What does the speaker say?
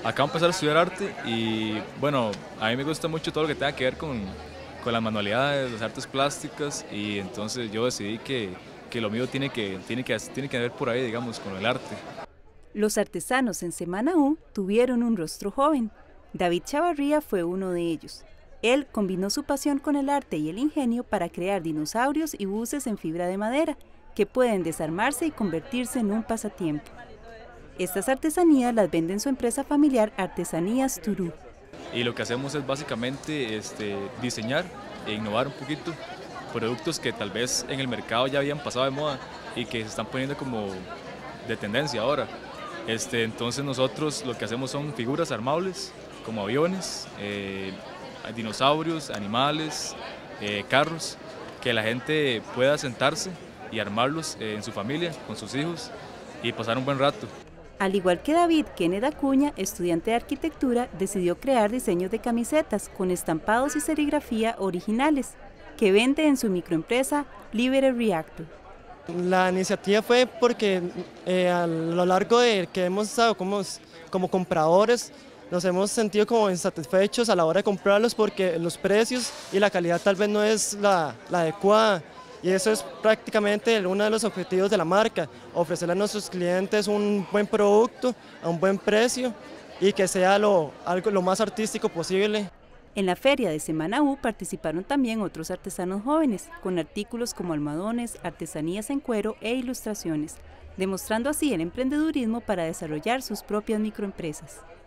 Acabo de empezar a estudiar arte y bueno, a mí me gusta mucho todo lo que tenga que ver con las manualidades, las artes plásticas y entonces yo decidí que lo mío tiene que ver por ahí, digamos, con el arte. Los artesanos en Semana U tuvieron un rostro joven. David Chavarría fue uno de ellos. Él combinó su pasión con el arte y el ingenio para crear dinosaurios y buses en fibra de madera, que pueden desarmarse y convertirse en un pasatiempo. Estas artesanías las vende en su empresa familiar Artesanías Turú. Y lo que hacemos es básicamente diseñar e innovar un poquito productos que tal vez en el mercado ya habían pasado de moda y que se están poniendo como de tendencia ahora. Entonces nosotros lo que hacemos son figuras armables, como aviones, dinosaurios, animales, carros, que la gente pueda sentarse y armarlos en su familia, con sus hijos y pasar un buen rato. Al igual que David, Kenneth Acuña, estudiante de arquitectura, decidió crear diseños de camisetas con estampados y serigrafía originales, que vende en su microempresa Libere Reactor. La iniciativa fue porque a lo largo de que hemos estado como compradores, nos hemos sentido como insatisfechos a la hora de comprarlos porque los precios y la calidad tal vez no es la adecuada. Y eso es prácticamente uno de los objetivos de la marca, ofrecerle a nuestros clientes un buen producto a un buen precio y que sea lo más artístico posible. En la feria de Semana U participaron también otros artesanos jóvenes, con artículos como almohadones, artesanías en cuero e ilustraciones, demostrando así el emprendedurismo para desarrollar sus propias microempresas.